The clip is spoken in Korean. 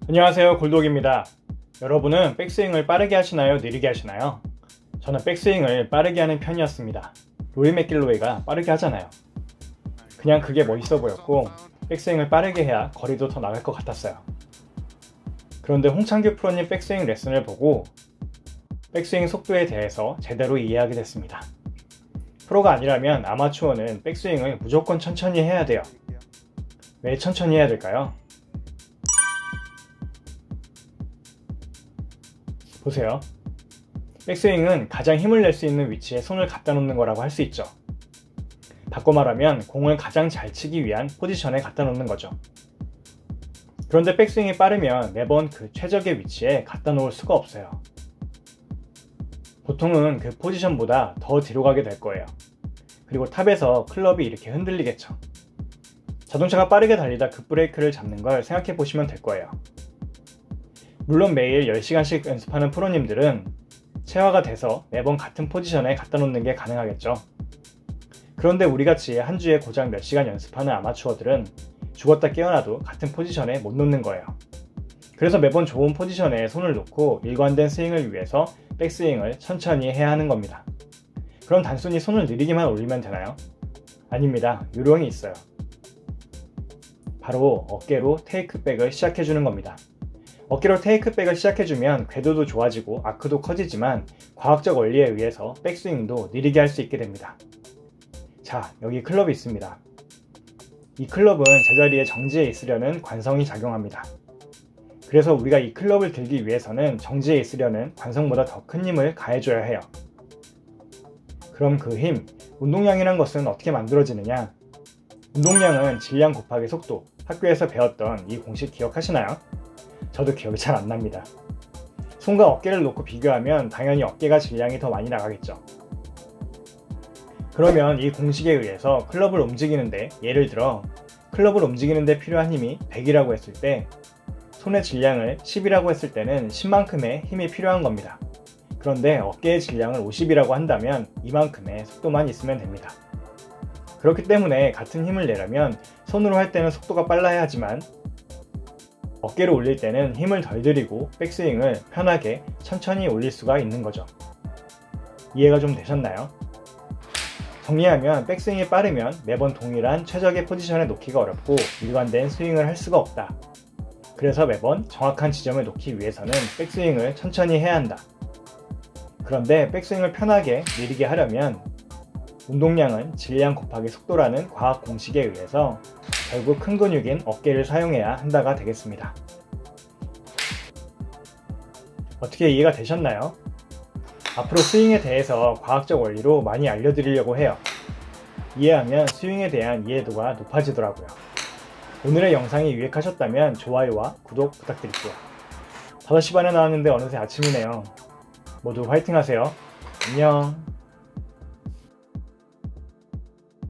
안녕하세요, 골독입니다. 여러분은 백스윙을 빠르게 하시나요? 느리게 하시나요? 저는 백스윙을 빠르게 하는 편이었습니다. 로리 맥길로이가 빠르게 하잖아요. 그냥 그게 멋있어 보였고 백스윙을 빠르게 해야 거리도 더 나갈 것 같았어요. 그런데 홍창규 프로님 백스윙 레슨을 보고 백스윙 속도에 대해서 제대로 이해하게 됐습니다. 프로가 아니라면 아마추어는 백스윙을 무조건 천천히 해야 돼요. 왜 천천히 해야 될까요? 보세요. 백스윙은 가장 힘을 낼 수 있는 위치에 손을 갖다 놓는 거라고 할 수 있죠. 바꿔 말하면 공을 가장 잘 치기 위한 포지션에 갖다 놓는 거죠. 그런데 백스윙이 빠르면 매번 그 최적의 위치에 갖다 놓을 수가 없어요. 보통은 그 포지션보다 더 뒤로 가게 될 거예요. 그리고 탑에서 클럽이 이렇게 흔들리겠죠. 자동차가 빠르게 달리다 급브레이크를 잡는 걸 생각해 보시면 될 거예요. 물론 매일 10시간씩 연습하는 프로님들은 체화가 돼서 매번 같은 포지션에 갖다 놓는 게 가능하겠죠. 그런데 우리같이 한 주에 고작 몇 시간 연습하는 아마추어들은 죽었다 깨어나도 같은 포지션에 못 놓는 거예요. 그래서 매번 좋은 포지션에 손을 놓고 일관된 스윙을 위해서 백스윙을 천천히 해야 하는 겁니다. 그럼 단순히 손을 느리게만 올리면 되나요? 아닙니다. 요령이 있어요. 바로 어깨로 테이크백을 시작해주는 겁니다. 어깨로 테이크백을 시작해주면 궤도도 좋아지고 아크도 커지지만 과학적 원리에 의해서 백스윙도 느리게 할 수 있게 됩니다. 자, 여기 클럽이 있습니다. 이 클럽은 제자리에 정지해 있으려는 관성이 작용합니다. 그래서 우리가 이 클럽을 들기 위해서는 정지해 있으려는 관성보다 더 큰 힘을 가해줘야 해요. 그럼 그 힘, 운동량이란 것은 어떻게 만들어지느냐? 운동량은 질량 곱하기 속도, 학교에서 배웠던 이 공식 기억하시나요? 저도 기억이 잘 안 납니다. 손과 어깨를 놓고 비교하면 당연히 어깨가 질량이 더 많이 나가겠죠. 그러면 이 공식에 의해서 클럽을 움직이는데, 예를 들어 클럽을 움직이는데 필요한 힘이 100이라고 했을 때 손의 질량을 10이라고 했을 때는 10만큼의 힘이 필요한 겁니다. 그런데 어깨의 질량을 50이라고 한다면 이만큼의 속도만 있으면 됩니다. 그렇기 때문에 같은 힘을 내려면 손으로 할 때는 속도가 빨라야 하지만 어깨로 올릴 때는 힘을 덜 들이고 백스윙을 편하게 천천히 올릴 수가 있는 거죠. 이해가 좀 되셨나요? 정리하면 백스윙이 빠르면 매번 동일한 최적의 포지션에 놓기가 어렵고 일관된 스윙을 할 수가 없다. 그래서 매번 정확한 지점을 놓기 위해서는 백스윙을 천천히 해야 한다. 그런데 백스윙을 편하게 느리게 하려면 운동량은 질량 곱하기 속도라는 과학 공식에 의해서 결국 큰 근육인 어깨를 사용해야 한다가 되겠습니다. 어떻게 이해가 되셨나요? 앞으로 스윙에 대해서 과학적 원리로 많이 알려드리려고 해요. 이해하면 스윙에 대한 이해도가 높아지더라고요. 오늘의 영상이 유익하셨다면 좋아요와 구독 부탁드릴게요. 5시 반에 나왔는데 어느새 아침이네요. 모두 화이팅 하세요. 안녕.